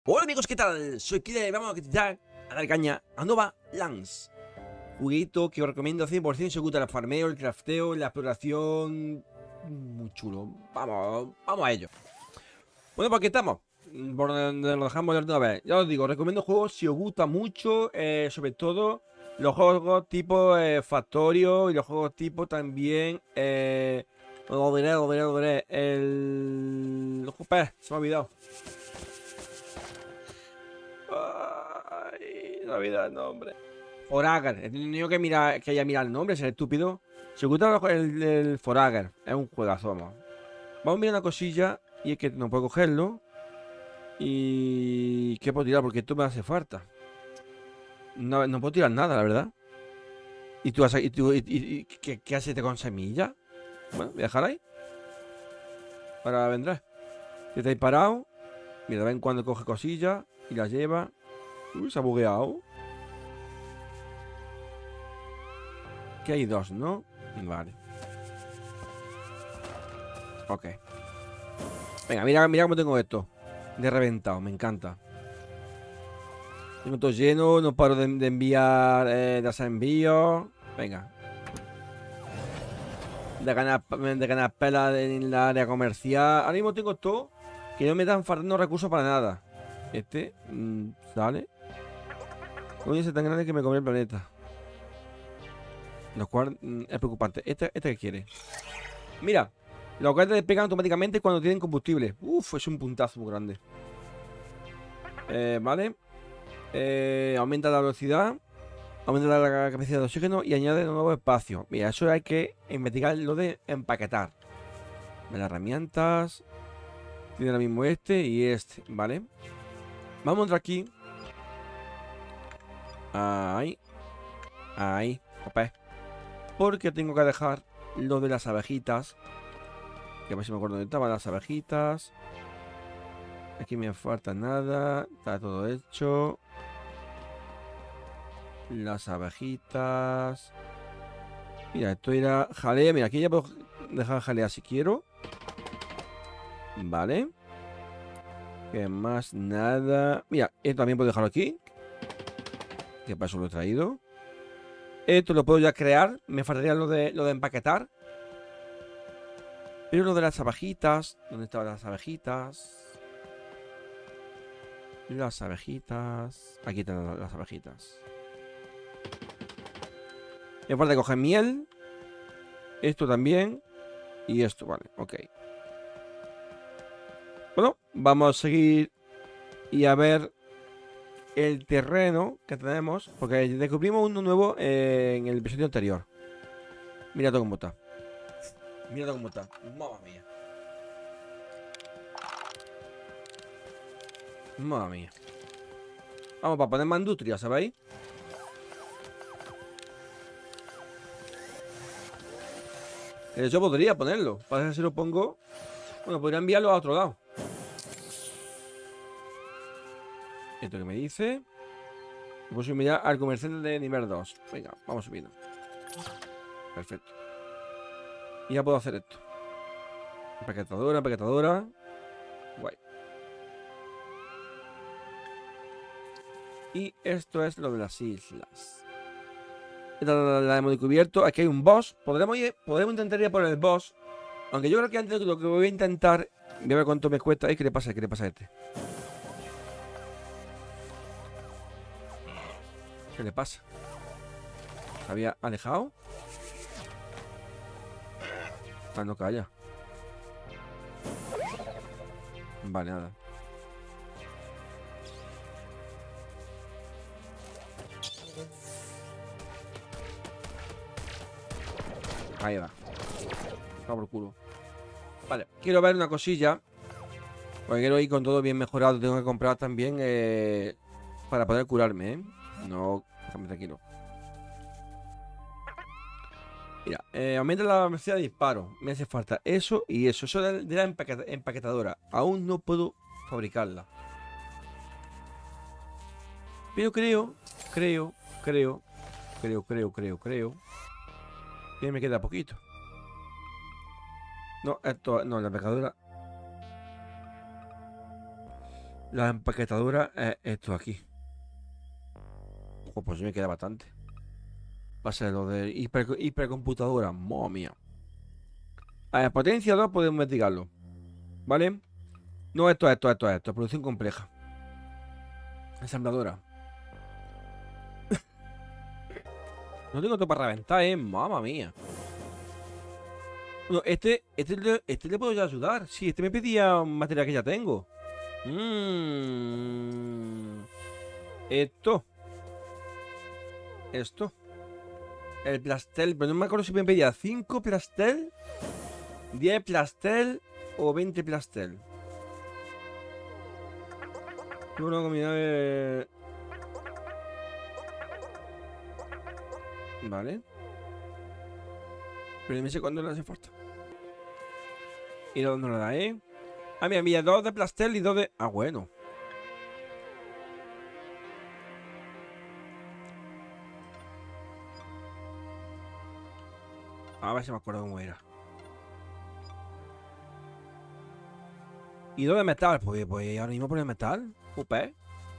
Hola amigos, ¿qué tal? Soy Killer y vamos a dar caña a Nova Lands. Juguito que os recomiendo 100%. Se gusta el farmeo, el crafteo, la exploración. Muy chulo. Vamos a ello. Bueno, pues aquí estamos. Por donde lo dejamos de una vez. Ya os digo, recomiendo juegos si os gusta mucho. Sobre todo los juegos tipo Factorio y los juegos tipo también. Lo diré. Joder, se me ha olvidado. Ay, no olvidado el nombre. Forager. He tenido que mirar, que haya mirado el nombre, ese estúpido. Si os gusta el Forager, es un juegazo, vamos. Vamos a mirar una cosilla y es que no puedo cogerlo. Y... ¿qué puedo tirar? Porque esto me hace falta. No puedo tirar nada, la verdad. ¿Y tú, qué haces con semilla? Bueno, voy a dejar ahí. Ahora vendrá. Si estáis parado. Mira, de vez en cuando coge cosillas y las lleva. Uy, se ha bugueado. Que hay dos, ¿no? Vale. Ok. Venga, mira cómo tengo esto. De reventado, me encanta. Tengo todo lleno, no paro de enviar, de hacer envíos. Venga. De ganar pelas en la área comercial. Ahora mismo tengo todo que no me dan faltando recursos para nada. Sale. Coño, es tan grande que me come el planeta. Lo cual es preocupante. ¿Este qué quiere? Mira, los cohetes despegan automáticamente cuando tienen combustible. Uf, es un puntazo muy grande. Vale. Aumenta la velocidad. Aumenta la capacidad de oxígeno y añade un nuevo espacio. Mira, eso hay que investigar lo de empaquetar. Las herramientas. Tiene ahora mismo este y este, ¿vale? Vamos a entrar aquí. Ahí. Ahí. Opa. Porque tengo que dejar lo de las abejitas. Que a ver si me acuerdo dónde estaban las abejitas. Aquí me falta nada. Está todo hecho. Las abejitas. Mira, esto era jalea. Mira, aquí ya puedo dejar jalea si quiero. Vale. ¿Qué más? Nada. Mira, esto también puedo dejarlo aquí. Que para eso lo he traído. Esto lo puedo ya crear. Me faltaría lo de empaquetar. Pero lo de las abejitas. ¿Dónde estaban las abejitas? Las abejitas. Aquí están las abejitas. Me falta coger miel. Esto también. Y esto, vale, ok. Bueno, vamos a seguir y a ver el terreno que tenemos. Porque descubrimos uno nuevo en el episodio anterior. Mira todo cómo está. Mira todo cómo está. Mamma mía. Mamma mía. Vamos, para poner más industria, ¿sabéis? Yo podría ponerlo. Para que si lo pongo. Bueno, podría enviarlo a otro lado. Esto que me dice. Puedo subir al comerciante de nivel 2. Venga, vamos subiendo. Perfecto. Y ya puedo hacer esto. Empaquetadora. Guay. Y esto es lo de las islas. Esta la hemos descubierto. Aquí hay un boss. Podremos intentar ir por el boss. Aunque yo creo que antes lo que voy a intentar. Voy a ver cuánto me cuesta. ¿Qué le pasa? ¿Qué le pasa a este? ¿Qué le pasa? ¿Se había alejado? Ah, no calla. Vale, nada. Ahí va. Va por culo. Vale, quiero ver una cosilla. Porque quiero ir con todo bien mejorado. Tengo que comprar también para poder curarme, ¿eh? No, déjame tranquilo. Mira, aumenta la velocidad de disparo. Me hace falta eso y eso. Eso de la empaquetadora. Aún no puedo fabricarla. Pero creo que me queda poquito. No, esto, no, la empaquetadora. La empaquetadora es esto aquí. Pues sí me queda bastante. Va a ser lo de hipercomputadora. Madre mía. A ver, potencia 2 podemos investigarlo. ¿Vale? No, esto. Producción compleja. Ensambladora. No tengo todo para reventar, mamma mía. Bueno, este le puedo ya ayudar. Sí, este me pedía material que ya tengo. Esto. El plastel. Pero no me acuerdo si me pedía 5 plastel, 10 plastel o 20 plastel. Una comunidad de... Vale. Pero dime si cuándo le hace falta. ¿Y dónde lo da, Ah, mira, mira, 2 de plastel y 2 de... Ah, bueno. A ver si me acuerdo cómo era. ¿Y 2 de metal? Pues ahora mismo por el metal. Upé.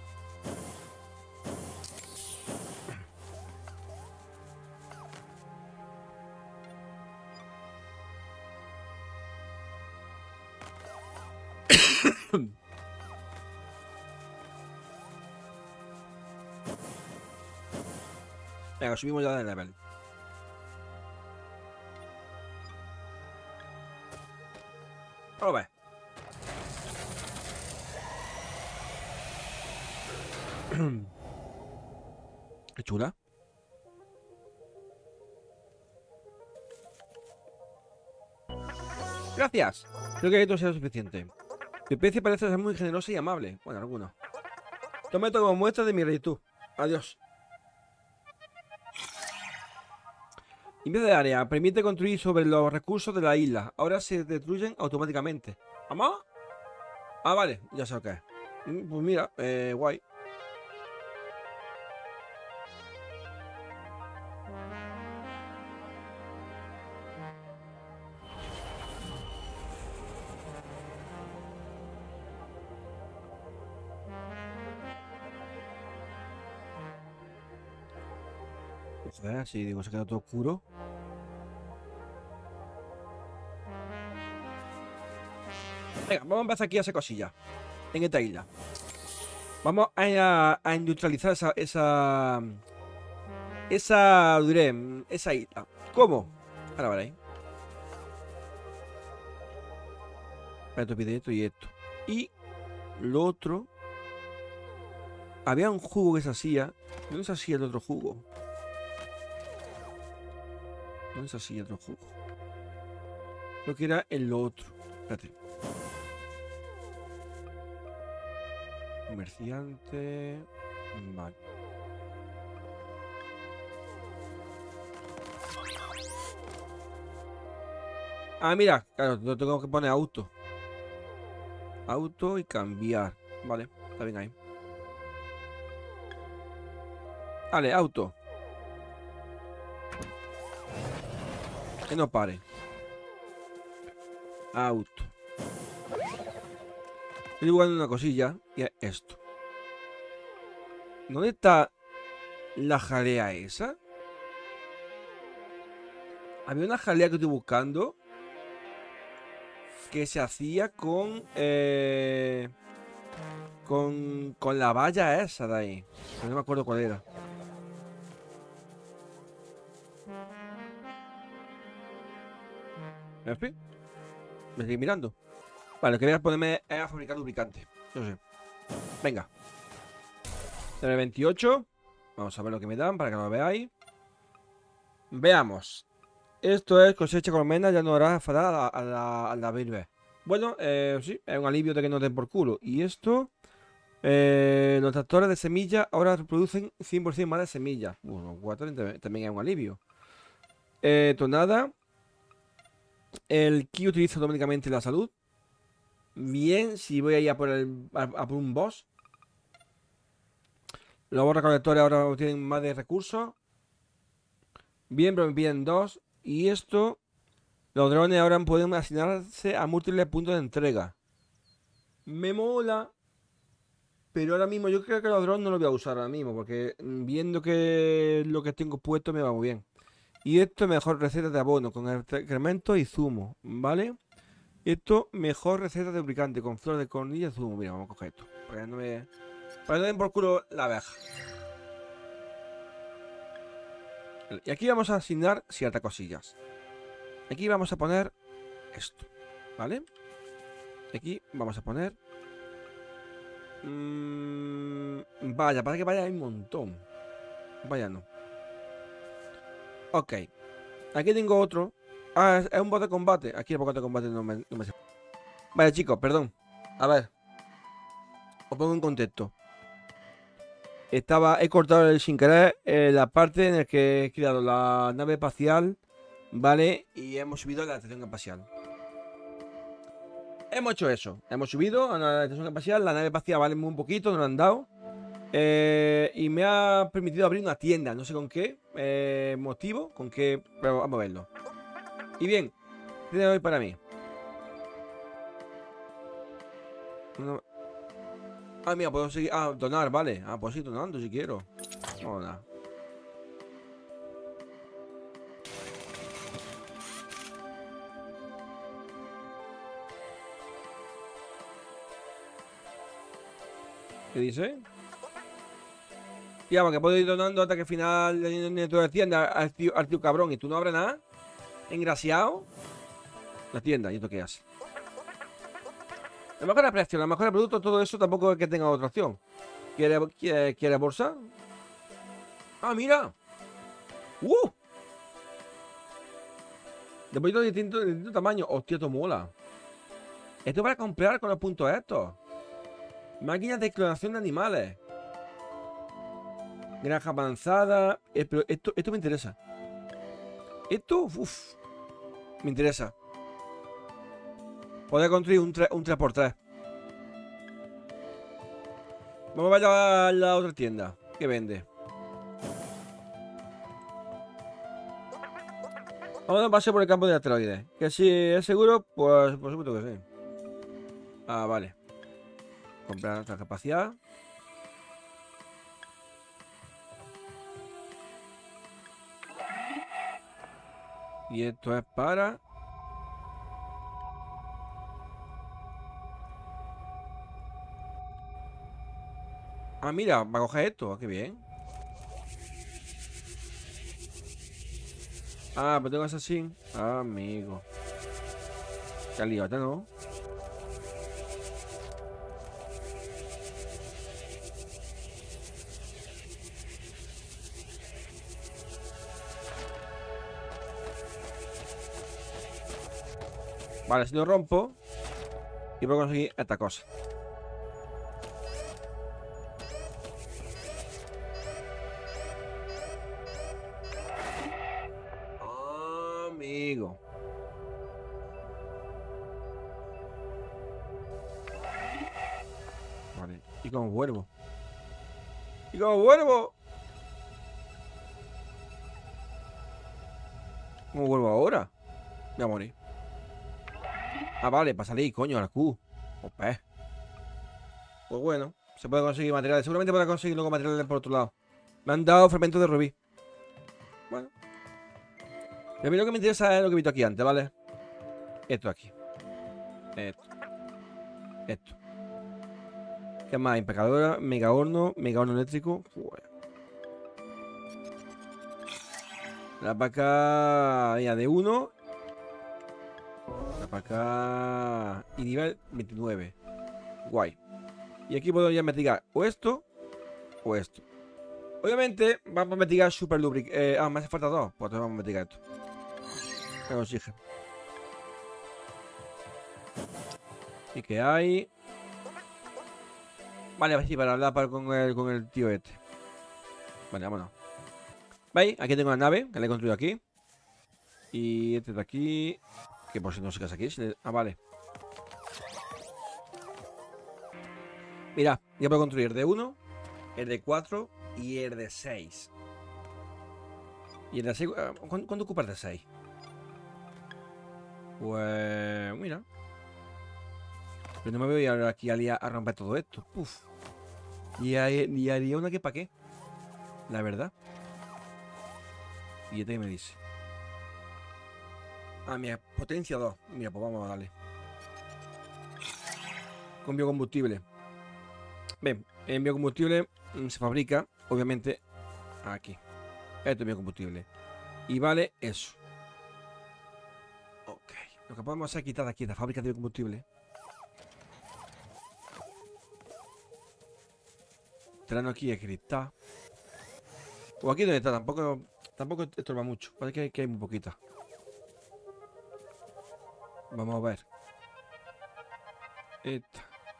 Venga, subimos ya de level. Vamos a ver. Qué chula. Gracias. Creo que esto sea suficiente. Tu especie parece ser muy generosa y amable. Bueno, alguno. Toma esto como muestra de mi gratitud. Adiós. Limpia de área. Permite construir sobre los recursos de la isla. Ahora se destruyen automáticamente. ¿Vamos? Ah, vale. Ya sé lo que es. Pues mira, guay. Joder, si digo, se queda todo oscuro. Venga, vamos a empezar aquí a hacer cosillas. En esta isla. Vamos a industrializar esa diré, esa isla. ¿Cómo? Ahora veréis. Esto pide esto y esto. Y lo otro. Había un jugo que se hacía. ¿Dónde se hacía el otro jugo? ¿Dónde se hacía el otro jugo? Creo que era el otro. Espérate. Comerciante. Vale. Ah, mira, claro, lo tengo que poner auto. Auto y cambiar. Vale, está bien ahí. Vale, auto. Que no pare. Auto. Estoy jugando una cosilla y es esto. ¿Dónde está la jalea esa? Había una jalea que estoy buscando que se hacía con la valla esa de ahí. Pero no me acuerdo cuál era. En fin, me estoy mirando. Vale, lo que voy a ponerme es a fabricar lubricante. No sé. Venga. Tener 28. Vamos a ver lo que me dan para que lo veáis. Veamos. Esto es cosecha con almendras, ya no hará enfadar a la Virbe. Bueno, sí, es un alivio de que no den por culo. Y esto, los tractores de semillas ahora producen 100% más de semillas. Bueno, 4 también es un alivio. Tonada. El ki utiliza automáticamente la salud. Bien, si voy a ir a por un boss. Los recolectores ahora tienen más de recursos. Bien, pero me piden 2. Y esto, los drones ahora pueden asignarse a múltiples puntos de entrega. Me mola. Pero ahora mismo yo creo que los drones no los voy a usar ahora mismo, porque viendo que lo que tengo puesto me va muy bien. Y esto mejor receta de abono con excremento y zumo, ¿vale? Esto mejor receta de lubricante con flor de cornilla y zumo. Mira, vamos a coger esto. Para que no me... Para que no den por culo la abeja. Y aquí vamos a asignar ciertas cosillas. Aquí vamos a poner esto, ¿vale? Aquí vamos a poner... vaya, para que vaya hay un montón. Vaya, no. Ok. Aquí tengo otro. Ah, es un bot de combate. Aquí el bot de combate no me sé. Vale, chicos, perdón. A ver. Os pongo en contexto. He cortado sin querer la parte en la que he creado la nave espacial. Vale. Y hemos subido a la estación espacial. Hemos hecho eso. Hemos subido a la estación espacial. La nave espacial vale muy poquito. Nos lo han dado. Y me ha permitido abrir una tienda. No sé con qué motivo. Con qué. Pero vamos a verlo. Y bien. ¿Qué tengo hoy para mí? No. Ah, mira, puedo seguir. Ah, donar, vale. Ah, pues sí, donando si quiero. No, nada. ¿Qué dice? Ya, porque puedo ir donando hasta que al final de tu tienda al tío cabrón y tú no abres nada. Engraciado. La tienda, ¿y esto qué hace? La mejor precio, la mejor producto, todo eso tampoco es que tenga otra opción. ¿Quiere bolsa? Ah, mira. De poquitos de distinto tamaño. Hostia, esto mola. Esto para comprar con los puntos estos. Máquinas de clonación de animales. Granja avanzada. Pero esto me interesa. Esto, uff. Me interesa. Poder construir un 3x3. Vamos a la otra tienda. ¿Qué vende? Vamos a dar un paseo por el campo de asteroides. Que si es seguro, pues por supuesto que sí. Ah, vale. Comprar otra capacidad. Y esto es para... Ah, mira, va a coger esto. Qué bien. Ah, pero tengo así. Ah, amigo. Qué liota, ¿no? Vale, si lo rompo y puedo conseguir esta cosa. Amigo. Vale, ¿y cómo vuelvo? ¿Y cómo vuelvo? ¿Cómo vuelvo ahora? Voy a morir. Ah, vale, para salir, coño, a la Q. Ope. Pues bueno, se puede conseguir materiales. Seguramente podrá conseguir luego materiales por otro lado. Me han dado fragmentos de rubí. Bueno. A mí lo que me interesa es lo que he visto aquí antes, ¿vale? Esto aquí. Esto. ¿Qué más? Impecadora, mega horno eléctrico. Joder. La vaca ya de 1. La vaca y nivel 29. Guay. Y aquí puedo ya investigar o esto o esto. Obviamente vamos a investigar super lubricante. Me hace falta 2. Pues entonces vamos a investigar esto. Que oxígeno. ¿Y qué hay? Vale, a ver si para hablar con el tío este. Vale, vámonos. ¿Veis? Aquí tengo la nave que le he construido aquí. Y este de aquí. Que por si no se casa aquí. Ah, vale. Mira, ya puedo construir de 1, el de 4 y el de 6. Y el de 6. ¿Cuánto ocupa el de 6? Pues. Mira. Pero no me voy a ir aquí a romper todo esto. Uf. Y haría una que pa' qué. La verdad. Y este que me dice. Ah, mira, potencia 2. Mira, pues vamos a darle. Con biocombustible. Ven, en biocombustible se fabrica, obviamente, aquí. Esto es biocombustible. Y vale eso. Ok. Lo que podemos hacer es quitar de aquí esta fábrica de biocombustible. Traernos aquí el cristal. O aquí donde está, tampoco estorba mucho. Parece que hay muy poquita. Vamos a ver. Esta.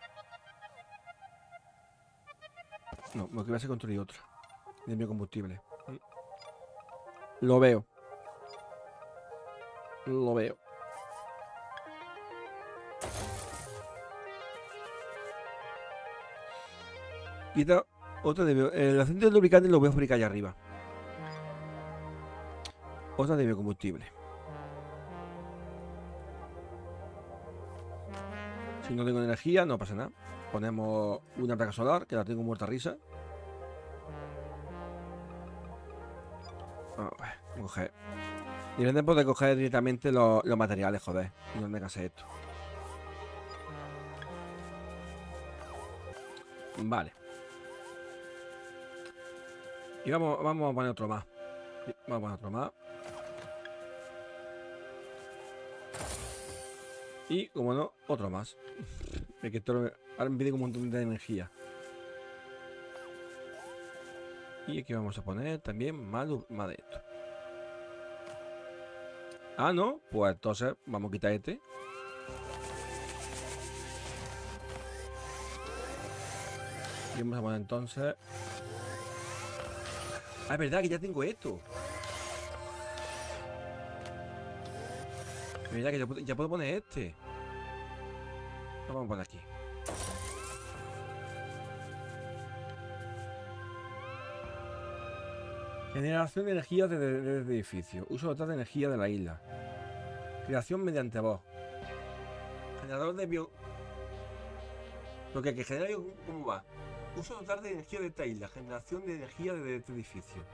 No, lo que voy a hacer es construir otra. De biocombustible. Lo veo. Lo veo. Y esta otra de el aceite de lubricante lo voy a fabricar allá arriba. Otra de biocombustible. Si no tengo energía, no pasa nada. Ponemos una placa solar, que la tengo muerta a risa. Coger. Depende de coger directamente los materiales, joder. Y no me hacer esto. Vale. Y vamos a poner otro más. Vamos a poner otro más. Y, como no, otro más. Es que esto ahora me pide un montón de energía. Y aquí vamos a poner también más de esto. Ah, no. Pues entonces vamos a quitar este. Y vamos a poner entonces... Ah, es verdad que ya tengo esto. Es verdad que ya puedo poner este. Lo vamos a poner aquí. Generación de energía desde el edificio. Uso total de energía de la isla. Creación mediante voz. Generador de bio... Lo que genera... ¿Cómo va? Uso total de energía de esta isla. Generación de energía desde este edificio.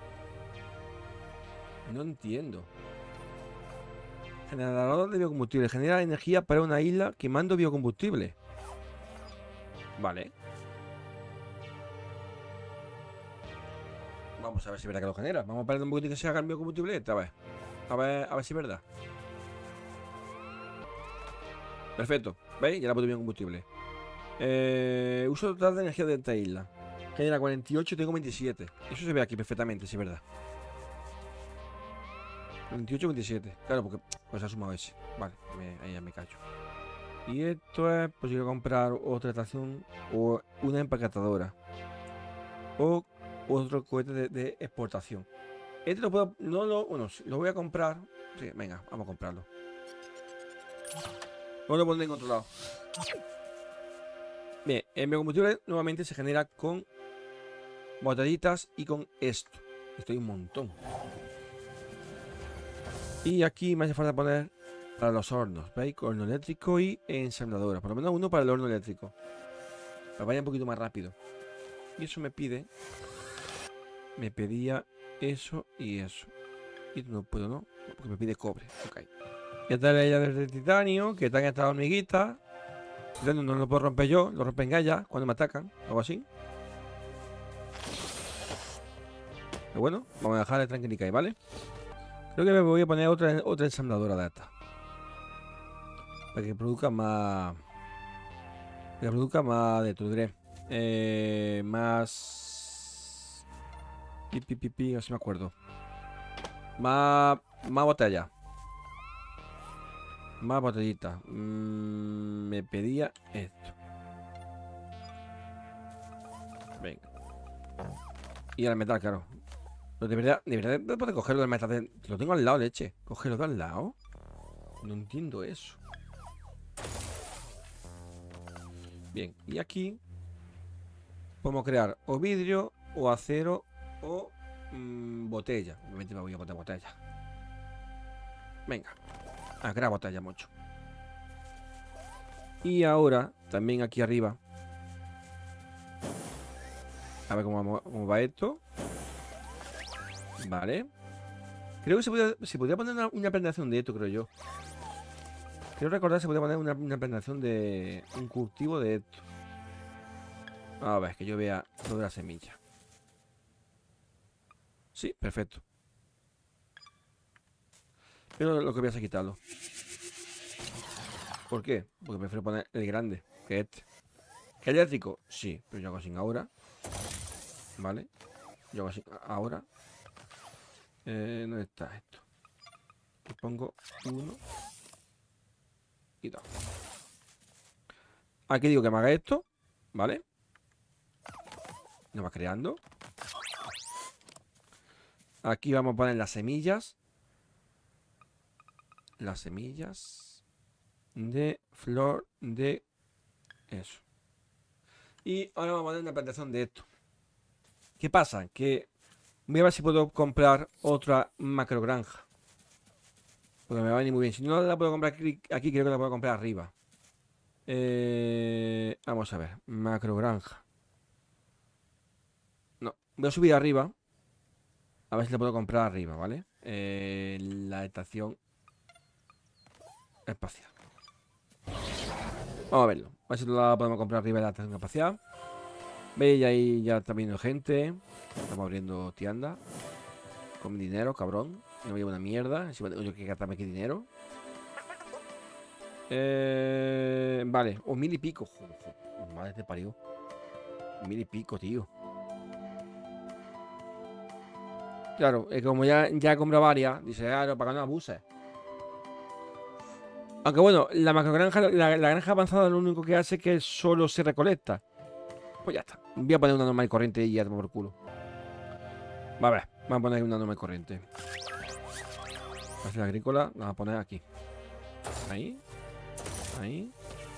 No entiendo. Generador de biocombustible. Genera energía para una isla quemando biocombustible. Vale. Vamos a ver si es verdad que lo genera. Vamos a perder un poquito que se haga el biocombustible esta vez. A ver si es verdad. Perfecto. ¿Veis? Ya la puedo biocombustible. Uso total de energía de esta isla. Genera 48 y tengo 27. Eso se ve aquí perfectamente, si es verdad. 28, 27. Claro, porque pues ha sumado ese. Vale, ahí ya me callo. Y esto es posible comprar otra estación o una empaquetadora. O otro cohete de exportación. Este lo puedo... Bueno, lo voy a comprar. Sí, venga, vamos a comprarlo. Vamos a poner en otro lado. Bien, el biocombustible nuevamente se genera con botellitas y con esto. Esto hay un montón. Y aquí me hace falta poner para los hornos, ¿veis? Horno eléctrico y ensambladora. Por lo menos uno para el horno eléctrico. Para que vaya un poquito más rápido. Y eso me pedía eso y eso. Y no puedo, ¿no? Porque me pide cobre. Ok. Y esta es la isla de titanio, que están estas hormiguitas. No lo puedo romper yo, lo rompen ellas cuando me atacan, algo así. Pero bueno, vamos a dejarle tranquilica ahí, ¿vale? Creo que me voy a poner otra ensambladora de esta. Para que produzca más... Para que produzca más de tu diré. Más... Pi, así me acuerdo. Más botella. Más botellitas. Me pedía esto. Venga. Y al metal, claro. Pero de verdad puedo cogerlo del metal. Lo tengo al lado, leche. Cogerlo de al lado. No entiendo eso. Bien, y aquí podemos crear o vidrio, o acero, o botella. Obviamente me voy a poner botella. Venga. A crear botella mucho. Y ahora, también aquí arriba, A ver cómo va esto. Vale. Creo que se podría poner una presentación de esto, creo yo. Quiero recordar que se podría poner una presentación de un cultivo de esto. A ver, que yo vea lo de la semilla. Sí, perfecto. Pero lo que voy a hacer es quitarlo. ¿Por qué? Porque prefiero poner el grande que este. ¿Que eléctrico? Sí, pero yo hago sin ahora. Vale. Yo hago sin ahora. ¿Dónde está esto? Y pongo 1 y 2. Aquí digo que me haga esto. ¿Vale? Lo va creando. Aquí vamos a poner las semillas. Las semillas de flor de eso. Y ahora vamos a poner una plantación de esto. ¿Qué pasa? Que voy a ver si puedo comprar otra macro granja. Porque me va a venir muy bien. Si no la puedo comprar aquí, creo que la puedo comprar arriba. Vamos a ver. Macro granja. No, voy a subir arriba. A ver si la puedo comprar arriba, ¿vale? La estación espacial. Vamos a verlo. A ver si la podemos comprar arriba en la estación espacial. Veis, ahí ya está viendo gente. Estamos abriendo tienda. Con mi dinero, cabrón. No me llevo una mierda. Si tengo que gastarme aquí dinero. Vale. O 1000 y pico. Joder, madre te parió. 1000 y pico, tío. Claro, como ya he comprado varias, dice, claro, para que no abuses. Aunque bueno, la macrogranja, la granja avanzada lo único que hace es que solo se recolecta. Pues ya está. Voy a poner una normal y corriente y ya tomo por culo. Va a ver, vamos a poner una normal y corriente. La agrícola, la vamos a poner aquí. Ahí. Ahí.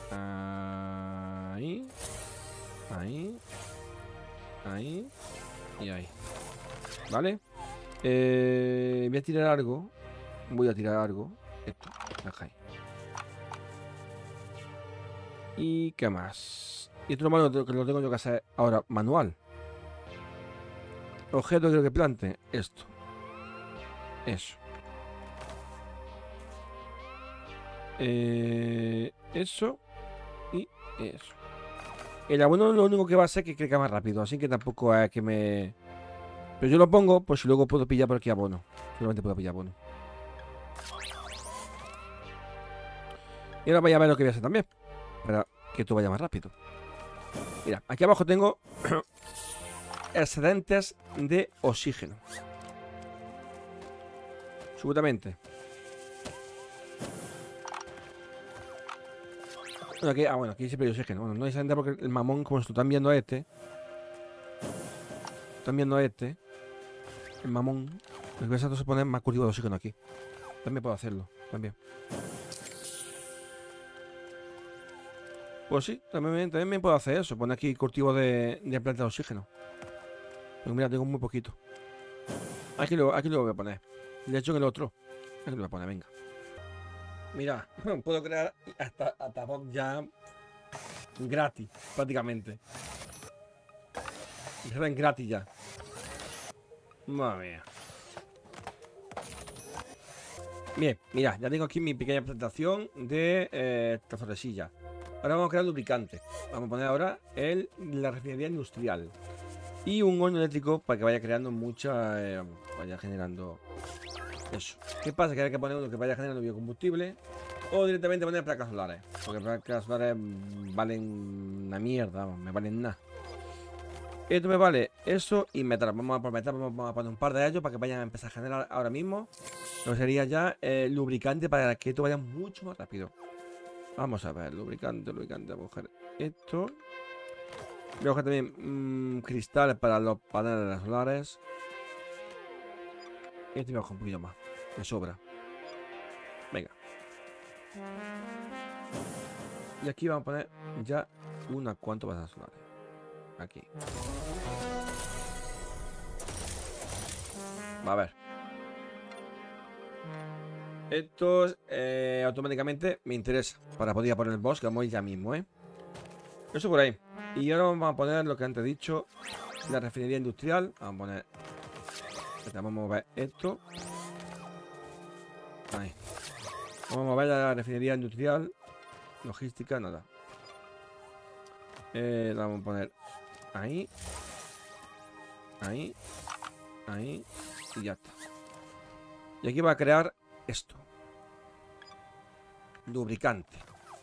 Ahí. Ahí. Ahí. Y ahí. ¿Vale? Voy a tirar algo. Voy a tirar algo. Esto. Deja ahí. ¿Y qué más? Y esto lo tengo yo que hacer ahora manual. Objeto quiero que plante. Esto. Eso. Eso. Y eso. El abono lo único que va a hacer es que crezca más rápido. Así que tampoco es que me... Pero yo lo pongo, pues si luego puedo pillar por aquí abono. Solamente puedo pillar abono. Y ahora voy a ver lo que voy a hacer también. Para que esto vaya más rápido. Mira, aquí abajo tengo excedentes de oxígeno. Absolutamente. Bueno, aquí, bueno, aquí siempre hay oxígeno. Bueno, no hay excedente porque el mamón, como se están viendo a este. Están viendo a este. El mamón. Lo que voy a hacer es poner más cultivo de oxígeno aquí. También puedo hacerlo. También. Pues sí, también me puedo hacer eso. Poner aquí cultivo de planta de oxígeno. Pero mira, tengo muy poquito. Aquí lo voy a poner. De hecho, en el otro. Aquí lo voy a poner, venga. Mira, puedo crear hasta bot ya gratis, prácticamente. Gratis ya. Madre mía. Bien, mira, ya tengo aquí mi pequeña presentación de esta florecilla. Ahora vamos a crear lubricante. Vamos a poner ahora la refinería industrial. Y un horno eléctrico para que vaya creando mucha... vaya generando... Eso. ¿Qué pasa? Que hay que poner uno que vaya generando biocombustible. O directamente poner placas solares. Porque placas solares valen una mierda, me valen nada. Esto me vale eso y metal. Vamos a poner un par de ellos para que vayan a empezar a generar ahora mismo. Lo que sería ya lubricante para que esto vaya mucho más rápido. Vamos a ver, lubricante. Vamos a coger esto. Voy a coger también cristales para los paneles solares. Y este voy a coger un poquito más. Me sobra. Venga. Y aquí vamos a poner ya unas cuantas paneles solares. Aquí. Va a ver. Estos automáticamente me interesa para poder poner el boss, que vamos ya mismo, Eso por ahí. Y ahora vamos a poner lo que antes he dicho. La refinería industrial. Vamos a poner. Vamos a mover esto. Ahí. Vamos a mover la refinería industrial. Logística, nada. La vamos a poner ahí. Ahí. Ahí. Y ya está. Y aquí va a crear esto. Lubricante.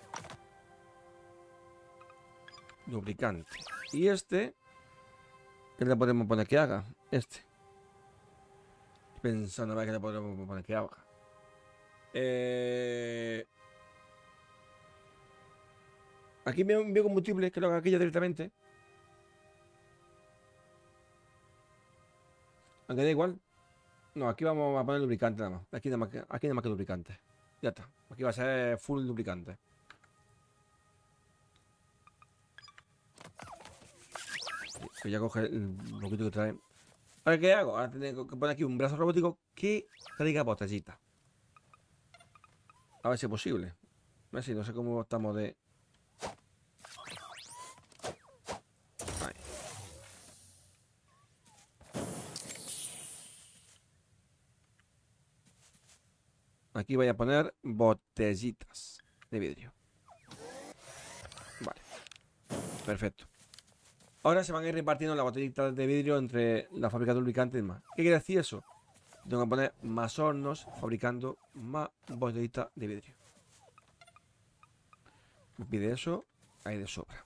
Lubricante. Y este. ¿Qué le podemos poner que haga? Este. Pensando a ver qué le podemos poner que haga. Aquí me envío combustible, que lo haga aquí ya directamente. Aunque da igual. No, aquí vamos a poner lubricante nada más. Aquí nada más que lubricante. Ya está. Aquí va a ser full lubricante. Que ya coge el poquito que trae. Ahora, ¿qué hago? Ahora tengo que poner aquí un brazo robótico que traiga botellita. A ver si es posible. A ver si no sé cómo estamos de... Ahí. Aquí voy a poner botellitas de vidrio. Vale. Perfecto. Ahora se van a ir repartiendo las botellitas de vidrio entre la fábrica de lubricantes y demás. ¿Qué quiere decir eso? Tengo que poner más hornos fabricando más botellitas de vidrio. Me pide eso, hay de sobra.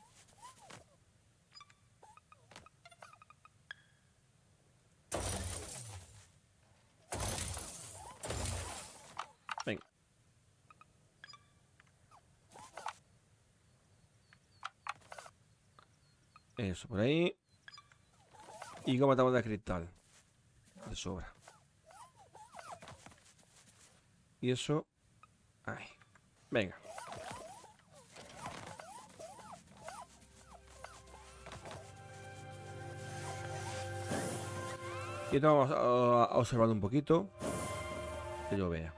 Venga. Eso por ahí. Y como estamos de cristal. De sobra. Y eso. Ahí. Venga. Y esto vamos a observarlo un poquito. Que yo vea.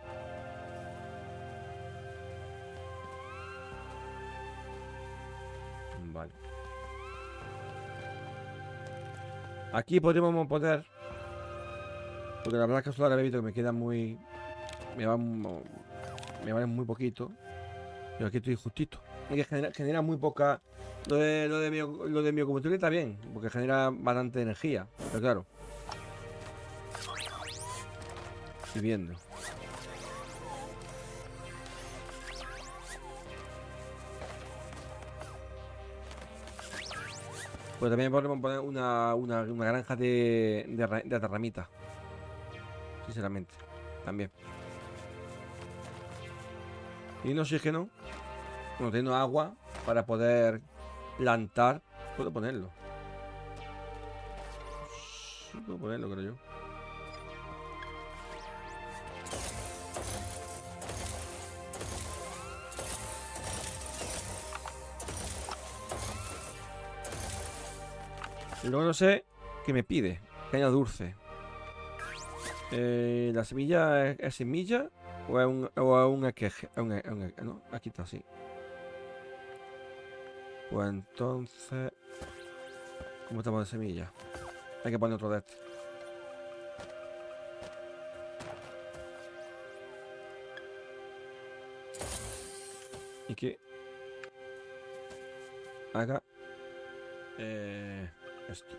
Vale. Aquí podríamos poner. Porque la verdad que solar he visto que me queda muy. Me vale muy poquito. Pero aquí estoy justito. Y que genera muy poca. Lo de mi combustible está bien. Porque genera bastante energía. Pero claro. Estoy viendo. Pues también podemos poner una granja de ramitas. Sinceramente. También. Y un oxígeno. Bueno, teniendo agua para poder plantar. Puedo ponerlo. Sí, puedo ponerlo, creo yo. Y luego no sé qué me pide. Caña dulce. ¿La semilla es semilla? ¿O es un queje? No, aquí está, sí. Pues entonces... ¿Cómo estamos de semilla? Hay que poner otro de este. Y que... haga... esto.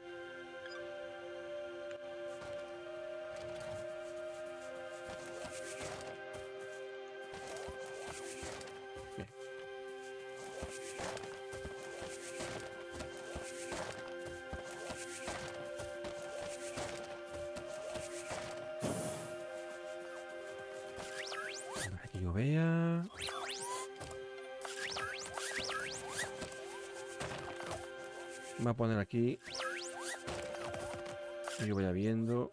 Bien. Para que yo vea... Me voy a poner aquí. Y yo vaya viendo.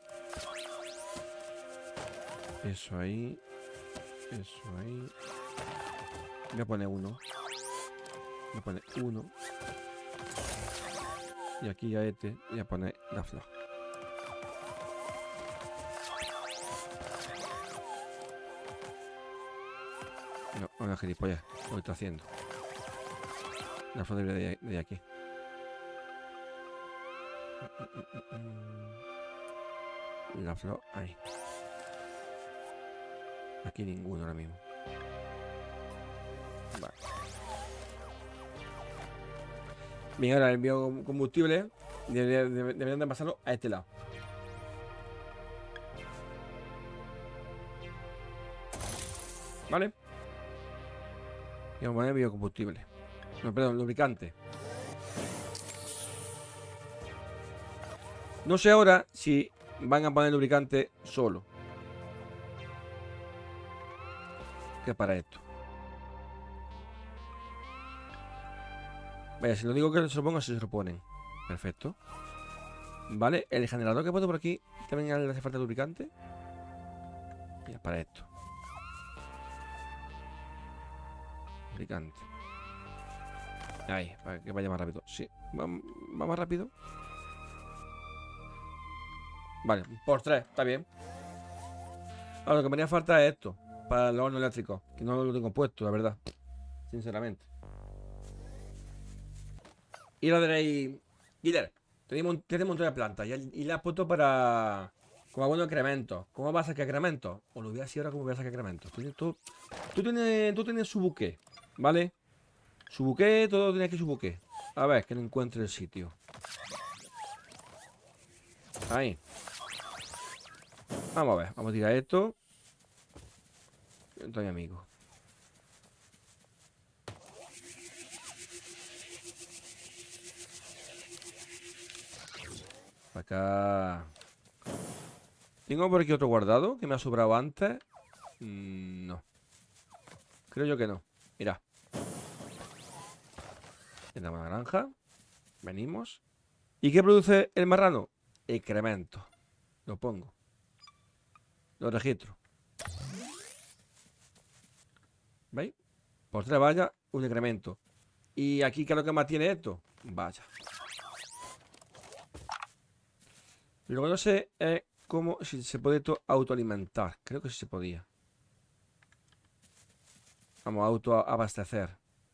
Eso ahí. Eso ahí. Voy a poner uno. Voy a poner uno. Y aquí a este voy a poner la flor. No, una gilipollas. Lo estoy haciendo. La flor de aquí. La flor, ahí. Aquí ninguno ahora mismo. Vale. Bien, ahora el biocombustible deberían de pasarlo a este lado. Vale. Y vamos a poner biocombustible. No, perdón, lubricante. No sé ahora si van a poner lubricante solo. ¿Qué es para esto? Vaya, si lo digo que se lo pongan, se lo ponen. Perfecto. Vale, el generador que he puesto por aquí también le hace falta lubricante. Y es para esto. Lubricante. Ahí, para que vaya más rápido. Sí, va más rápido. Vale, por 3, está bien. Ahora lo que me haría falta es esto. Para el horno eléctrico. Que no lo tengo puesto, la verdad. Sinceramente. Y lo diréis, Guiller, tenemos un montón de plantas y la has puesto para... Como algunos incrementos. ¿Cómo vas a sacar incrementos? O lo voy a decir ahora cómo voy a sacar incrementos. Tú tienes su buque, ¿vale? Su buque, todo tiene aquí su buque. A ver, que no encuentre el sitio. Ahí. Vamos a ver, vamos a tirar esto. Esto, mi amigo. Acá. ¿Tengo por aquí otro guardado que me ha sobrado antes? No. Creo yo que no. Mira. Tenemos la granja. Venimos. ¿Y qué produce el marrano? Excremento. Lo pongo. Lo registro. ¿Veis? Por 3 vallas, un incremento. ¿Y aquí qué es lo que más tiene esto? Vaya. Lo que no sé es cómo si se puede esto autoalimentar. Creo que sí se podía. Vamos a autoabastecer.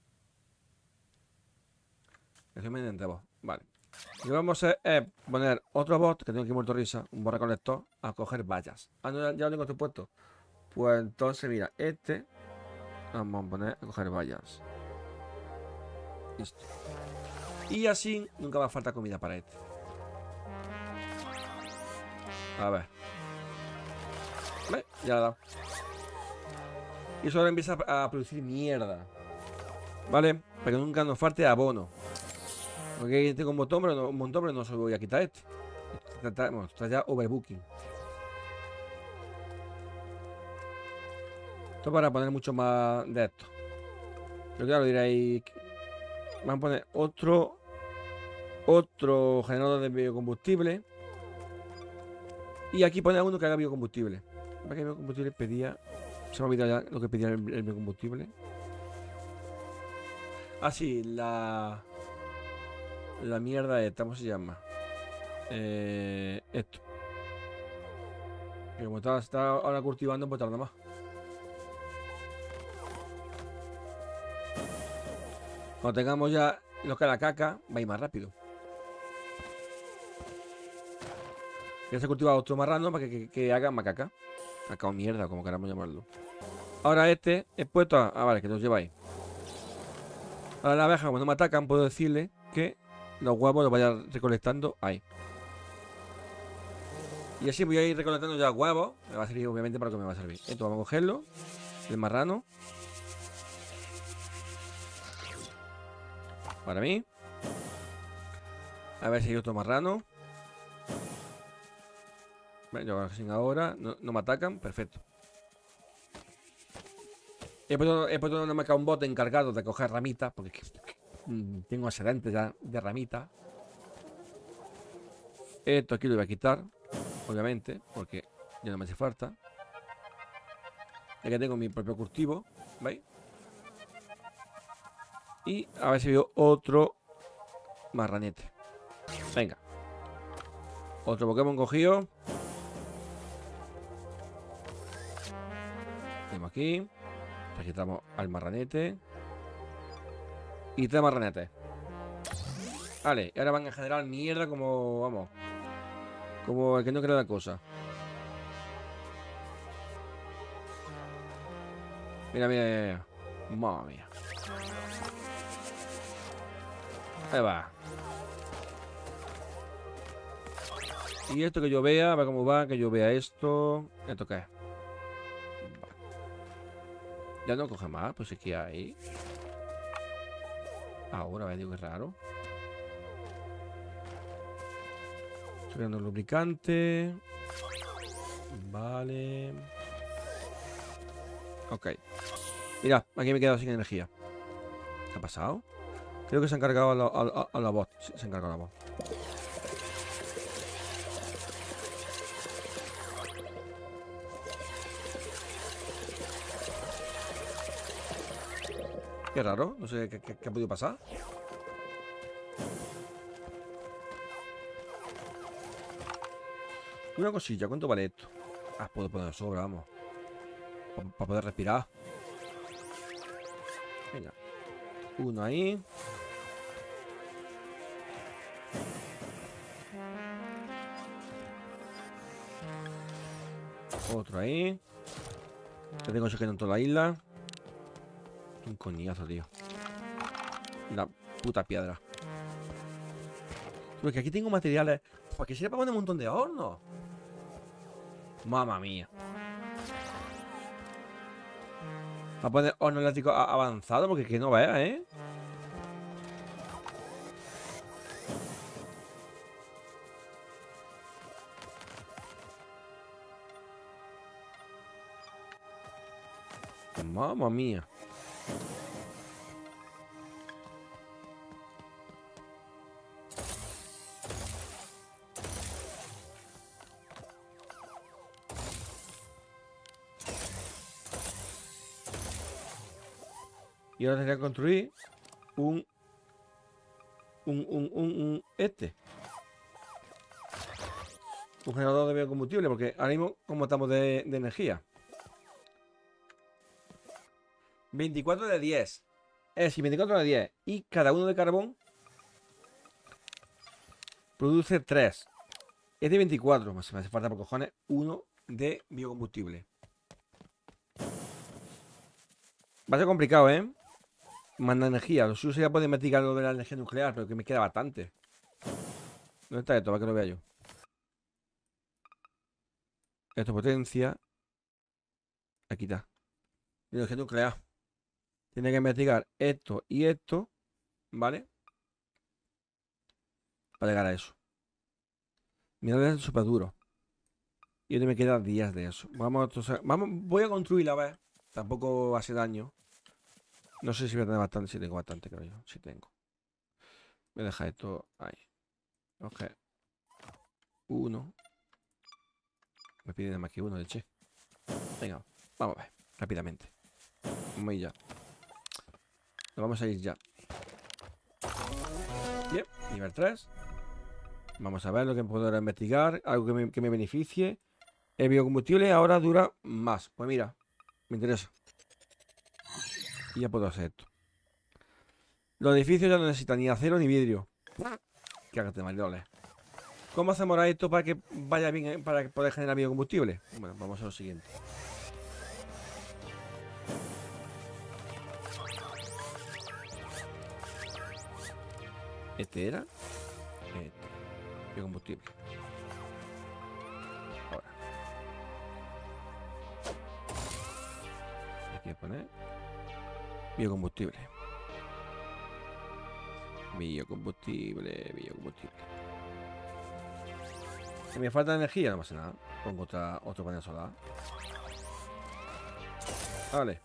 Eso me intentamos. Vale. Lo que vamos a hacer es poner otro bot, que tengo aquí muerto risa, un bot recolector, a coger vallas. Ah, no, ya lo tengo esto puesto. Pues entonces, mira, este vamos a poner a coger vallas. Listo. Y así nunca va a faltar comida para este. A ver. ¿Ves? Ya le he dado. Y eso ahora empieza a producir mierda. ¿Vale? Para que nunca nos falte abono. Porque tengo un montón, pero no se lo voy a quitar este. Bueno, está ya overbooking. Esto para poner mucho más de esto. Pero claro, diréis. Vamos a poner otro generador de biocombustible. Y aquí pone uno que haga biocombustible. ¿Para qué biocombustible pedía? Se me ha olvidado ya lo que pedía el biocombustible. Ah, sí, la mierda esta, ¿cómo se llama? Esto. Que como está ahora cultivando, pues tarda más. Cuando tengamos ya lo que es la caca, va a ir más rápido. Ya se ha cultivado otro marrano para que haga macaca. Caca o mierda, como queramos llamarlo. Ahora este es puesto a... Ah, vale, que los lleváis. Ahora la abeja, cuando me atacan, puedo decirle que los huevos los vaya recolectando ahí. Y así voy a ir recolectando ya huevos. Me va a servir, obviamente, para lo que me va a servir. Esto vamos a cogerlo. El marrano. Para mí. A ver si hay otro marrano. Yo sin ahora. No me atacan. Perfecto. He puesto una marca un bot encargado de coger ramitas. Porque tengo excedentes ya de ramitas. Esto aquí lo voy a quitar. Obviamente. Porque ya no me hace falta. Ya que tengo mi propio cultivo. ¿Veis? Y a ver si veo otro marranete. Venga. Otro Pokémon cogido. Tenemos aquí. Quitamos al marranete. Y 3 marranetes. Vale, y ahora van a generar mierda como, vamos, como el que no crea la cosa. Mira, mira, mira, mira. Madre mía. Ahí va. Y esto que yo vea, a ver cómo va, que yo vea esto. ¿Esto qué es? Vale. Ya no coge más, pues es que hay. Ahora, a ver, digo que es raro. Estoy creando un lubricante. Vale. Ok. Mira, aquí me he quedado sin energía. ¿Qué ha pasado? Creo que se ha encargado a la voz. Sí, se ha encargado a la voz. Qué raro, no sé qué ha podido pasar. Una cosilla, ¿cuánto vale esto? Ah, puedo poner sobra, vamos. Para poder respirar. Venga. Uno ahí. Otro ahí. Ya tengo oxígeno en toda la isla. Un coñazo, tío. La puta piedra. Porque aquí tengo materiales. ¿Para qué sirve para poner un montón de hornos? Mamma mía. Va a poner horno eléctrico avanzado porque que no vea, ¿eh? Mamma mía. Y ahora tendría que construir un un generador de biocombustible, porque ahora mismo, como estamos de energía? 24 de 10. Es decir, 24 de 10. Y cada uno de carbón produce 3. Es de 24. Pues me hace falta por cojones uno de biocombustible. Va a ser complicado, ¿eh? Manda energía. Lo suyo sería poder investigar lo de la energía nuclear, pero que me queda bastante. ¿Dónde está esto? Para que lo vea yo. Esto potencia. Aquí está. Energía nuclear. Tiene que investigar esto y esto. ¿Vale? Para llegar a eso. Mira, es súper duro. Y ahora me quedan días de eso. Vamos, voy a construirla, a ver. Tampoco hace daño. No sé si voy a tener bastante. Si tengo bastante, creo yo. Si tengo. Voy a dejar esto ahí. Ok. Uno. Me piden nada más que uno, leche. Venga, vamos a ver. Rápidamente. Vamos a ir ya. Nos vamos a ir ya. Bien, nivel 3. Vamos a ver lo que puedo investigar. Algo que me beneficie. El biocombustible ahora dura más. Pues mira, me interesa. Y ya puedo hacer esto. Los edificios ya no necesitan ni acero ni vidrio. Cágate, maldoles. ¿Cómo hacemos ahora esto para que vaya bien, para poder generar biocombustible? Bueno, vamos a lo siguiente. ¿Este era? Este. Biocombustible. Ahora. Aquí voy a poner biocombustible. Biocombustible. Si me falta energía, no pasa nada. Pongo otro panel solar. Vale.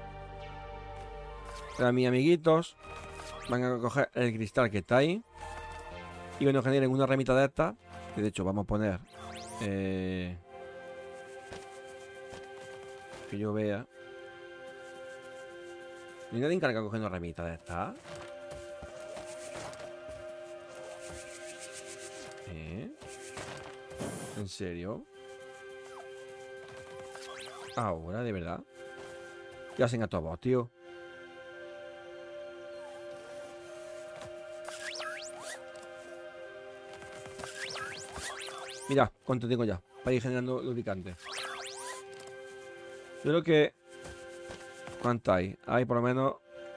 Ahora mis amiguitos van a coger el cristal que está ahí. Y bueno, generen una ramita de estas. Que de hecho vamos a poner. Que yo vea. ¿Y nadie encarga de coger una ramita de estas? ¿En serio? Ahora, de verdad. ¿Qué hacen a todos, tío? Mira cuánto tengo ya para ir generando lubricante. Yo creo que... ¿Cuánto hay? Hay por lo menos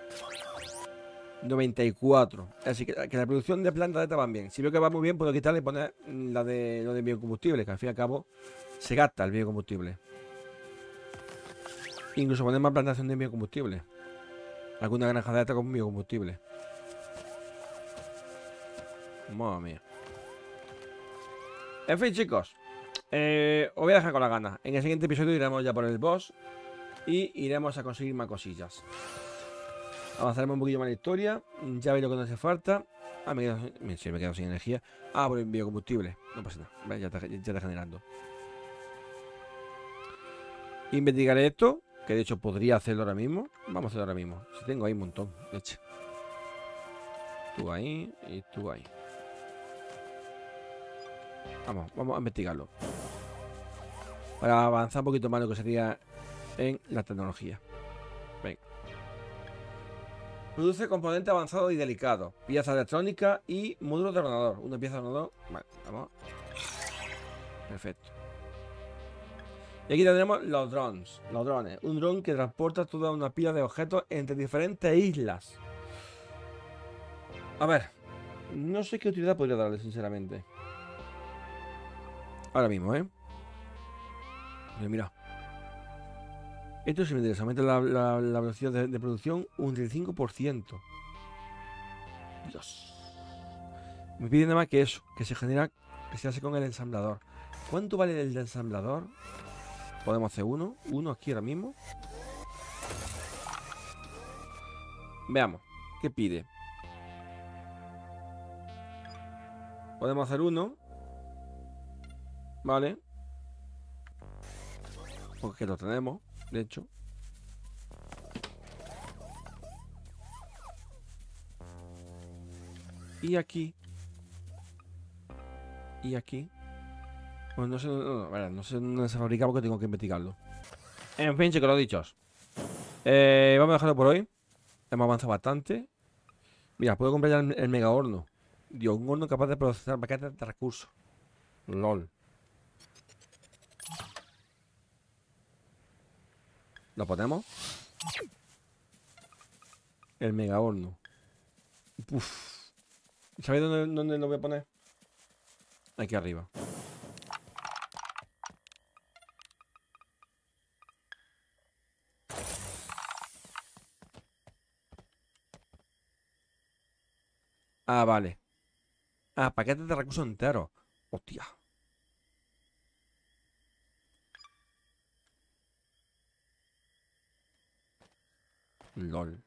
94. Así que la producción de plantas de estas van bien. Si veo que va muy bien, puedo quitarle y poner lo de biocombustible, que al fin y al cabo se gasta el biocombustible. Incluso poner más plantación de biocombustible. Alguna granja de esta con biocombustible. Madre mía. En fin, chicos. Os voy a dejar con las ganas. En el siguiente episodio iremos ya por el boss. Y iremos a conseguir más cosillas. Avanzaremos un poquillo más en la historia. Ya veis lo que nos hace falta. Ah, me he quedado sin energía. Ah, por el biocombustible. No pasa nada. Vale, ya está generando. Investigaré esto. Que de hecho podría hacerlo ahora mismo. Vamos a hacerlo ahora mismo. Si tengo ahí un montón. Leche. Tú ahí y tú ahí. Vamos a investigarlo. Para avanzar un poquito más lo que sería en la tecnología. Venga. Produce componente avanzado y delicado. Pieza electrónica y módulo de ordenador. Una pieza de ordenador. Vale, vamos. Perfecto. Y aquí tendremos los drones. Los drones. Un dron que transporta toda una pila de objetos entre diferentes islas. A ver. No sé qué utilidad podría darle, sinceramente. Ahora mismo, Mira. Esto sí me interesa. Aumenta la velocidad de producción un 35%. Dios. Me pide nada más que eso. Que se genera. Que se hace con el ensamblador. ¿Cuánto vale el ensamblador? Podemos hacer uno. Uno aquí ahora mismo. Veamos. ¿Qué pide? Podemos hacer uno. Vale. Porque lo tenemos. De hecho. Y aquí. Y aquí. Pues no sé, no sé dónde se fabrica porque tengo que investigarlo. En fin, chicos, lo dicho. Vamos a dejarlo por hoy. Hemos avanzado bastante. Mira, puedo comprar ya el mega horno. Dios, un horno capaz de procesar paquetes de recursos. LOL. ¿Lo ponemos? El mega horno. Uf. ¿Sabéis dónde lo voy a poner? Aquí arriba. Ah, vale. Ah, paquetes de recursos enteros. Hostia. LOL.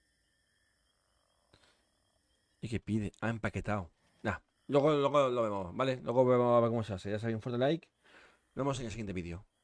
¿Y qué pide? Ah, empaquetado. Nah, luego lo vemos, ¿vale? Luego vemos a ver cómo se hace. Ya sabéis, un fuerte like. Nos vemos en el siguiente vídeo.